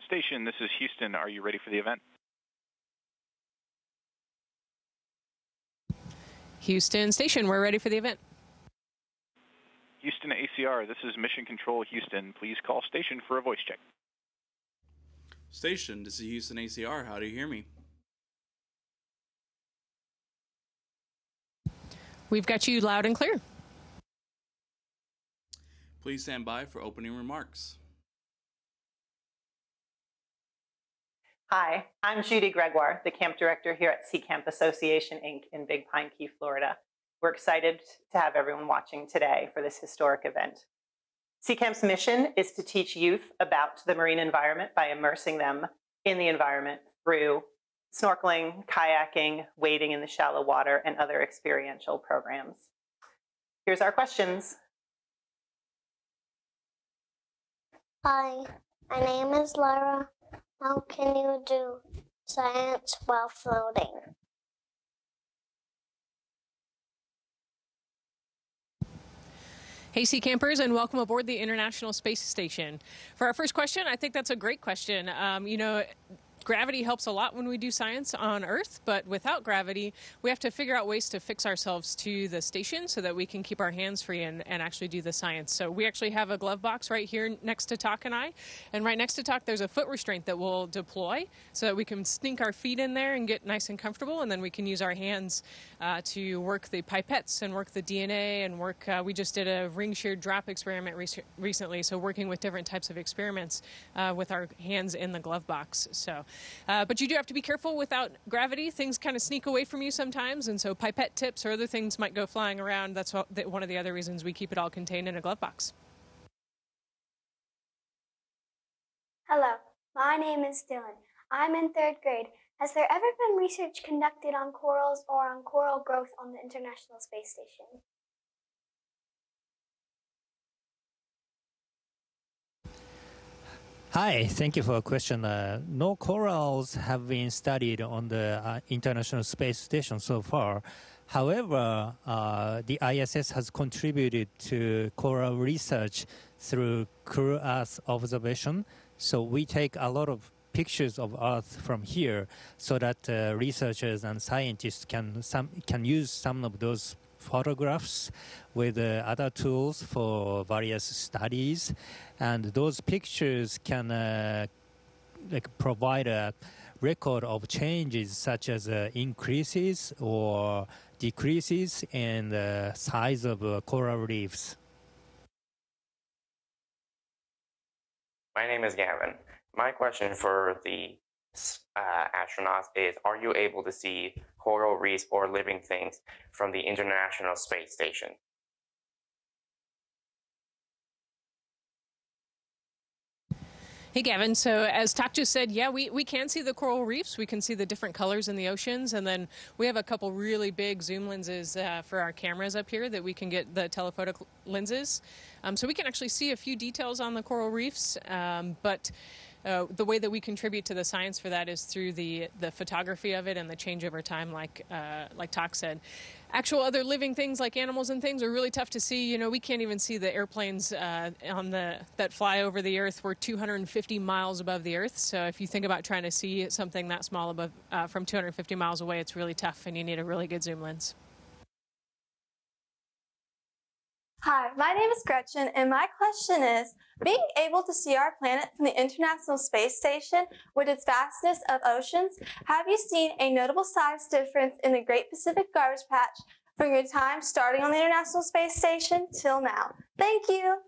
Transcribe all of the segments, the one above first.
Station, this is Houston. Are you ready for the event? Houston Station, we're ready for the event. Houston ACR, this is Mission Control Houston. Please call station for a voice check. Station, this is Houston ACR. How do you hear me? We've got you loud and clear. Please stand by for opening remarks. Hi, I'm Judy Gregoire, the camp director here at Seacamp Association, Inc. in Big Pine Key, Florida. We're excited to have everyone watching today for this historic event. Seacamp's mission is to teach youth about the marine environment by immersing them in the environment through snorkeling, kayaking, wading in the shallow water, and other experiential programs. Here's our questions. Hi, my name is Laura. How can you do science while floating? Hey, Sea Campers, and welcome aboard the International Space Station. For our first question, I think that's a great question. Gravity helps a lot when we do science on Earth, but without gravity, we have to figure out ways to fix ourselves to the station so that we can keep our hands free and actually do the science. So we actually have a glove box right here next to Tak and I. And right next to Tak, there's a foot restraint that we'll deploy so that we can sneak our feet in there and get nice and comfortable. And then we can use our hands to work the pipettes and work the DNA and work. We just did a ring sheared drop experiment recently, so working with different types of experiments with our hands in the glove box. So. But you do have to be careful without gravity. Things kind of sneak away from you sometimes, and so pipette tips or other things might go flying around. That's one of the other reasons we keep it all contained in a glove box. Hello, my name is Dylan. I'm in 3rd grade. Has there ever been research conducted on corals or on coral growth on the International Space Station? Hi, thank you for a question. No corals have been studied on the International Space Station so far. However, the ISS has contributed to coral research through Crew Earth observation. So we take a lot of pictures of Earth from here so that researchers and scientists can use some of those photographs with other tools for various studies, and those pictures can provide a record of changes such as increases or decreases in the size of coral reefs. My name is Gavin. My question for the astronauts is, are you able to see coral reefs or living things from the International Space Station? Hey, Gavin. So as Tak just said, yeah, we can see the coral reefs. We can see the different colors in the oceans. And then we have a couple really big zoom lenses for our cameras up here that we can get the telephoto lenses. So we can actually see a few details on the coral reefs. But the way that we contribute to the science for that is through the photography of it and the change over time, like Tak said. Actual other living things like animals and things are really tough to see. You know, we can't even see the airplanes that fly over the Earth. We're 250 miles above the Earth. So if you think about trying to see something that small above from 250 miles away, it's really tough, and you need a really good zoom lens. Hi, my name is Gretchen, and my question is, being able to see our planet from the International Space Station with its vastness of oceans, have you seen a notable size difference in the Great Pacific Garbage Patch from your time starting on the International Space Station till now? Thank you.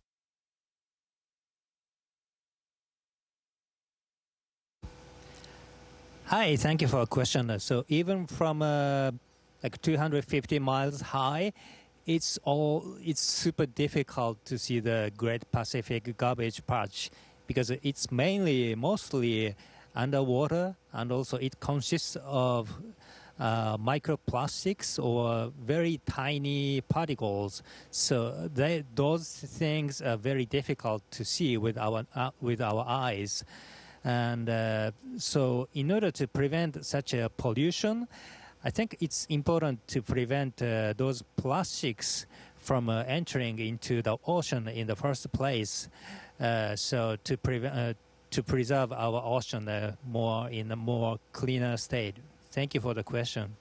Hi, thank you for a question. So even from like 250 miles high, it's super difficult to see the Great Pacific Garbage Patch because it's mostly underwater, and also it consists of microplastics or very tiny particles. So those things are very difficult to see with our eyes. And so in order to prevent such a pollution, I think it's important to prevent those plastics from entering into the ocean in the first place. So to to preserve our ocean more in a more cleaner state. Thank you for the question.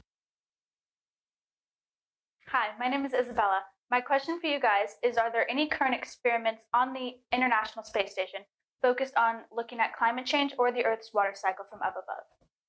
Hi, my name is Isabella. My question for you guys is, are there any current experiments on the International Space Station focused on looking at climate change or the Earth's water cycle from up above?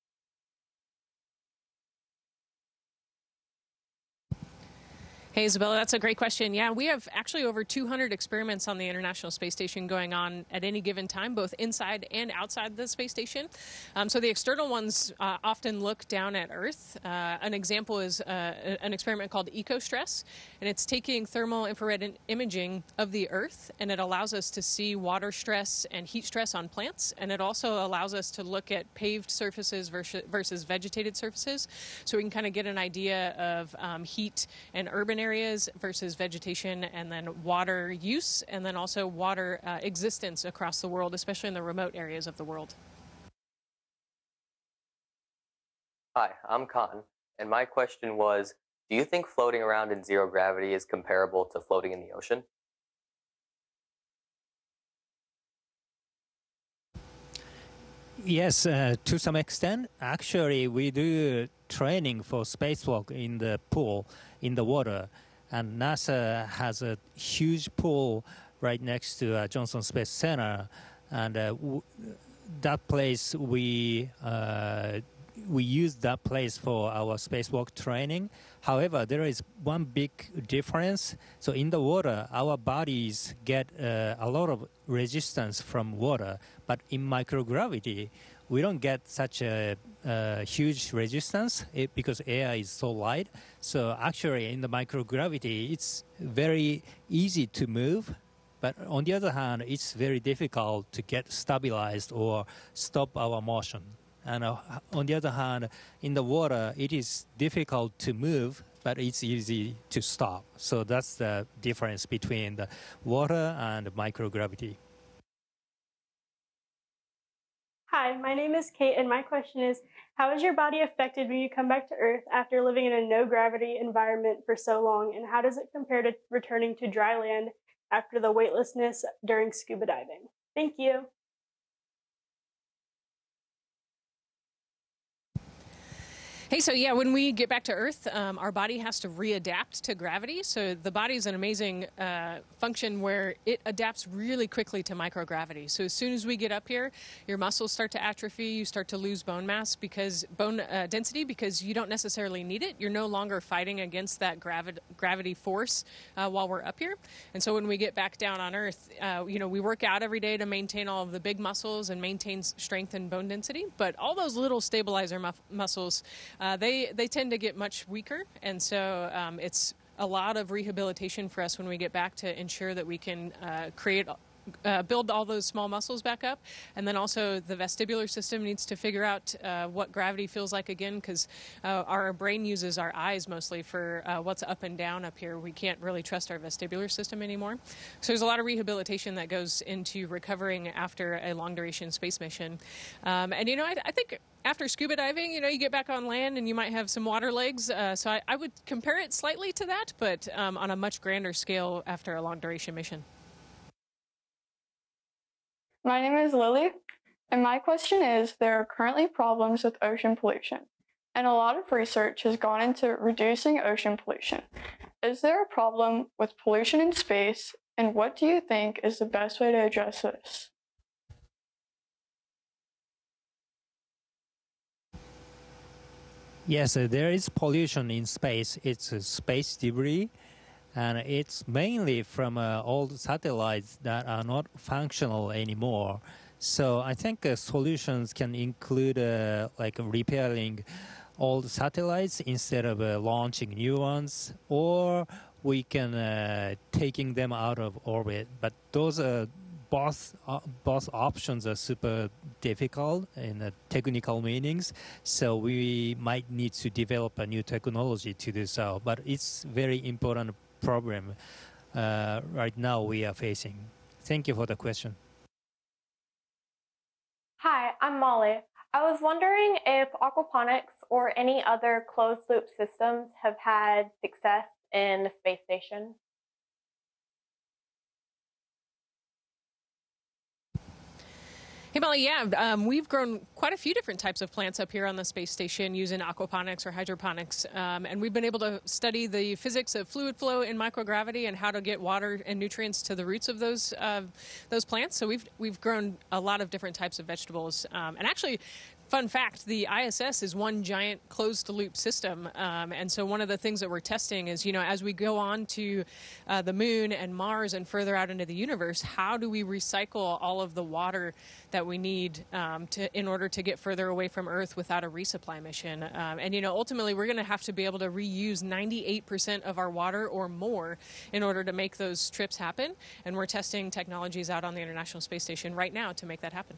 Hey, Isabella, that's a great question. Yeah, we have actually over 200 experiments on the International Space Station going on at any given time, both inside and outside the space station. So the external ones often look down at Earth. An example is an experiment called EcoStress, and it's taking thermal infrared imaging of the Earth, and it allows us to see water stress and heat stress on plants, and it also allows us to look at paved surfaces versus vegetated surfaces, so we can kind of get an idea of heat and urban areas versus vegetation, and then water use, and then also water existence across the world, especially in the remote areas of the world. Hi, I'm Khan, and my question was, do you think floating around in zero gravity is comparable to floating in the ocean? Yes, to some extent. Actually, we do training for spacewalk in the pool, in the water. And NASA has a huge pool right next to Johnson Space Center. And that place, we use that place for our spacewalk training. However, there is one big difference. So in the water, our bodies get a lot of resistance from water. But in microgravity, we don't get such a huge resistance because air is so light. So actually, in the microgravity, it's very easy to move. But on the other hand, it's very difficult to get stabilized or stop our motion. And on the other hand, in the water, it is difficult to move, but it's easy to stop. So that's the difference between the water and microgravity. Hi, my name is Kate, and my question is, how is your body affected when you come back to Earth after living in a no-gravity environment for so long, and how does it compare to returning to dry land after the weightlessness during scuba diving? Thank you. Hey, so yeah, when we get back to Earth, our body has to readapt to gravity. So the body is an amazing function where it adapts really quickly to microgravity. So as soon as we get up here, your muscles start to atrophy, you start to lose bone mass, because bone density, because you don't necessarily need it. You're no longer fighting against that gravity force while we're up here. And so when we get back down on Earth, we work out every day to maintain all of the big muscles and maintain strength and bone density. But all those little stabilizer muscles, they tend to get much weaker, and so it's a lot of rehabilitation for us when we get back to ensure that we can build all those small muscles back up. And then also the vestibular system needs to figure out what gravity feels like again, because our brain uses our eyes mostly for what's up and down up here. We can't really trust our vestibular system anymore. So there's a lot of rehabilitation that goes into recovering after a long duration space mission. I think after scuba diving, you get back on land and you might have some water legs. So I would compare it slightly to that, but on a much grander scale after a long duration mission. My name is Lily, and my question is, there are currently problems with ocean pollution, and a lot of research has gone into reducing ocean pollution. Is there a problem with pollution in space, and what do you think is the best way to address this? Yes, there is pollution in space. It's space debris, and it's mainly from old satellites that are not functional anymore. So I think solutions can include like repairing old satellites instead of launching new ones, or we can taking them out of orbit. But those both options are super difficult in technical meanings, so we might need to develop a new technology to do so. But it's very important problem right now we are facing. Thank you for the question. Hi, I'm Molly. I was wondering if aquaponics or any other closed-loop systems have had success in the space station. Hey, Molly, yeah, we've grown quite a few different types of plants up here on the space station using aquaponics or hydroponics, and we've been able to study the physics of fluid flow in microgravity and how to get water and nutrients to the roots of those plants. So we've grown a lot of different types of vegetables, and actually, fun fact, the ISS is one giant closed-loop system, and so one of the things that we're testing is, you know, as we go on to the moon and Mars and further out into the universe, how do we recycle all of the water that we need in order to get further away from Earth without a resupply mission? And, you know, ultimately, we're going to have to be able to reuse 98% of our water or more in order to make those trips happen, and we're testing technologies out on the International Space Station right now to make that happen.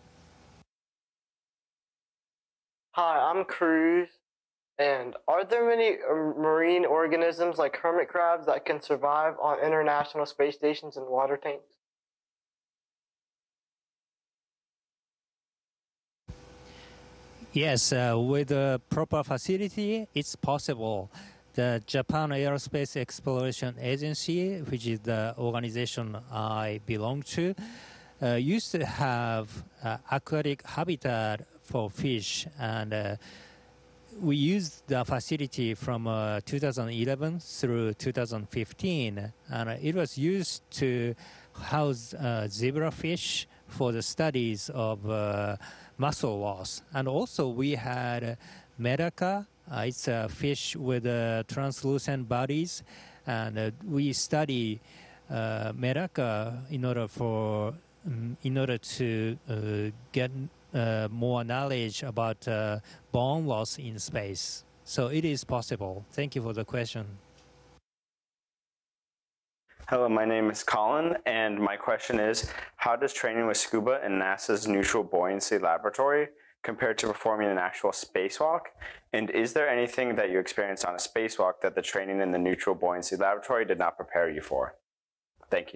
Hi, I'm Cruz, and are there many marine organisms like hermit crabs that can survive on international space stations and water tanks? Yes, with the proper facility, it's possible. The Japan Aerospace Exploration Agency, which is the organization I belong to, used to have aquatic habitat for fish, and we used the facility from 2011 through 2015, and it was used to house zebrafish for the studies of muscle loss. And also we had Medaka. It's a fish with translucent bodies, and we study Medaka in order to get more knowledge about bone loss in space. So it is possible. Thank you for the question. Hello, my name is Colin, and my question is, how does training with scuba in NASA's Neutral Buoyancy Laboratory compare to performing an actual spacewalk? And is there anything that you experienced on a spacewalk that the training in the Neutral Buoyancy Laboratory did not prepare you for? Thank you.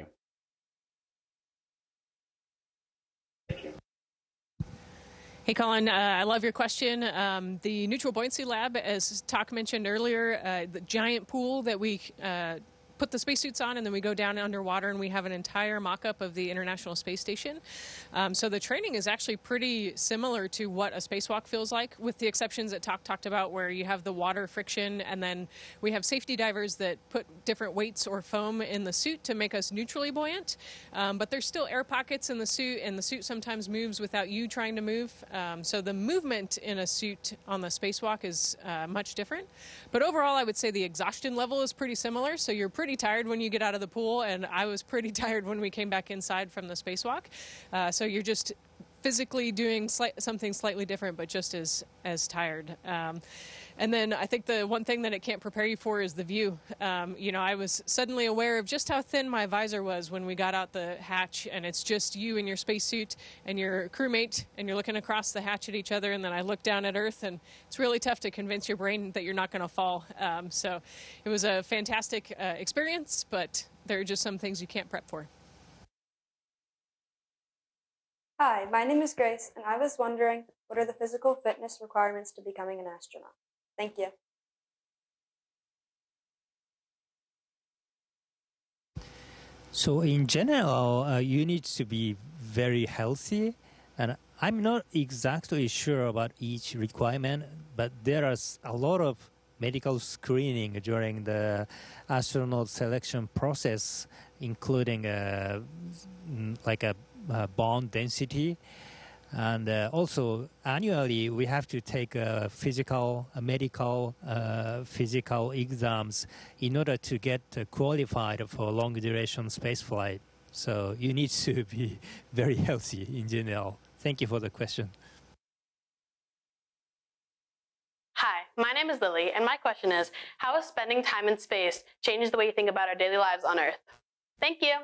Hey, Colin, I love your question. The Neutral Buoyancy Lab, as Tak mentioned earlier, the giant pool that we put the spacesuits on, and then we go down underwater, and we have an entire mock-up of the International Space Station. So the training is actually pretty similar to what a spacewalk feels like, with the exceptions that Tak talked about, where you have the water friction, and then we have safety divers that put different weights or foam in the suit to make us neutrally buoyant. But there's still air pockets in the suit, and the suit sometimes moves without you trying to move. So the movement in a suit on the spacewalk is much different. But overall, I would say the exhaustion level is pretty similar. So you're pretty tired when you get out of the pool, and I was pretty tired when we came back inside from the spacewalk. So you're just physically doing something slightly different, but just as tired. And then I think the one thing that it can't prepare you for is the view. You know, I was suddenly aware of just how thin my visor was when we got out the hatch, and it's just you in your spacesuit and your crewmate, and you're looking across the hatch at each other, and then I look down at Earth, and it's really tough to convince your brain that you're not going to fall. So it was a fantastic experience, but there are just some things you can't prep for. Hi, my name is Grace, and I was wondering, what are the physical fitness requirements to becoming an astronaut? Thank you. So in general, you need to be very healthy, and I'm not exactly sure about each requirement, but there is a lot of medical screening during the astronaut selection process, including like a bone density, and also annually we have to take medical physical exams in order to get qualified for long duration space flight. So you need to be very healthy in general. Thank you for the question. Hi, my name is Lily, and my question is, how has spending time in space changed the way you think about our daily lives on Earth? Thank you.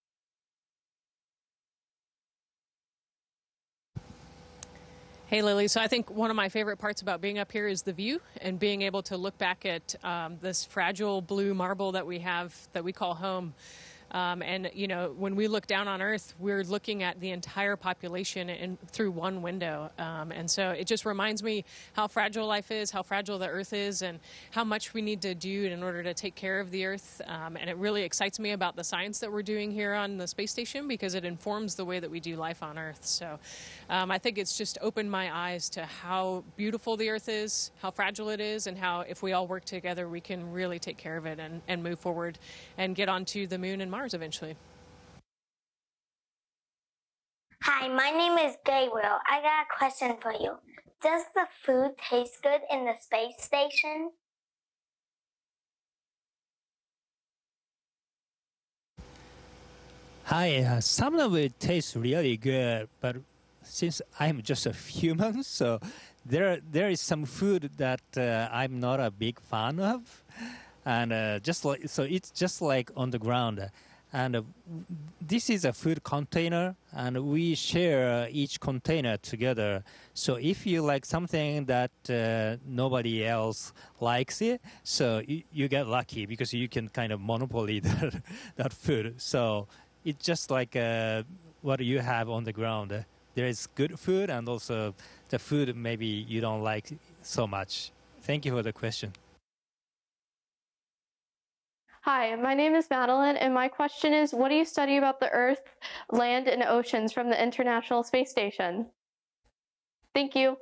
Hey, Lily. So I think one of my favorite parts about being up here is the view and being able to look back at this fragile blue marble that we have that we call home. And, you know, when we look down on Earth, we're looking at the entire population through one window. And so it just reminds me how fragile life is, how fragile the Earth is, and how much we need to do in order to take care of the Earth. And it really excites me about the science that we're doing here on the space station because it informs the way that we do life on Earth. So I think it's just opened my eyes to how beautiful the Earth is, how fragile it is, and how if we all work together, we can really take care of it and move forward and get onto the moon and Mars eventually. Hi, my name is Gabriel. I got a question for you. Does the food taste good in the space station? Hi, some of it tastes really good, but since I'm just a human, so there is some food that I'm not a big fan of, and it's just like on the ground, and this is a food container, and we share each container together. So if you like something that nobody else likes it, so you get lucky because you can kind of monopoly that food. So it's just like what you have on the ground. There is good food and also the food maybe you don't like so much. Thank you for the question. Hi, my name is Madeline, and my question is, what do you study about the Earth, land, and oceans from the International Space Station? Thank you.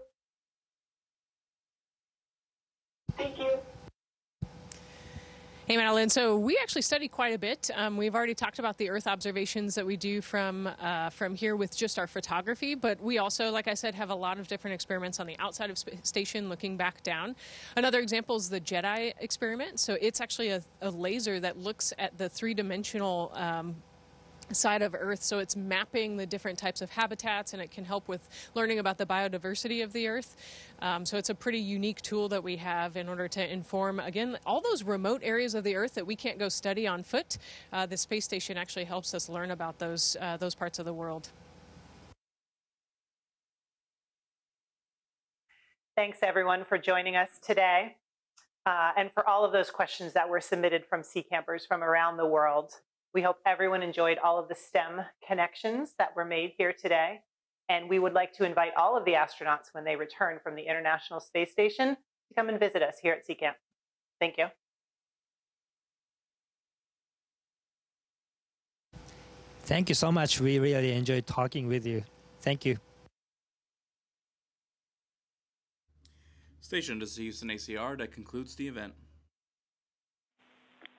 Thank you. Hey, Madeline. So we actually study quite a bit. We've already talked about the Earth observations that we do from here with just our photography, but we also, like I said, have a lot of different experiments on the outside of space station looking back down. Another example is the JEDI experiment. So it's actually a laser that looks at the three-dimensional side of Earth, so it's mapping the different types of habitats, and it can help with learning about the biodiversity of the Earth. So it's a pretty unique tool that we have in order to inform, again, all those remote areas of the Earth that we can't go study on foot. The space station actually helps us learn about those parts of the world. Thanks, everyone, for joining us today and for all of those questions that were submitted from sea campers from around the world. We hope everyone enjoyed all of the STEM connections that were made here today. And we would like to invite all of the astronauts when they return from the International Space Station to come and visit us here at Seacamp. Thank you. Thank you so much. We really enjoyed talking with you. Thank you. Station, this is Houston ACR. That concludes the event.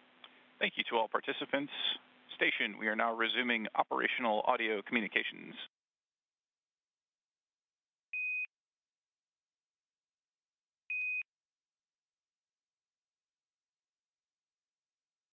Thank you to all participants. Station, we are now resuming operational audio communications.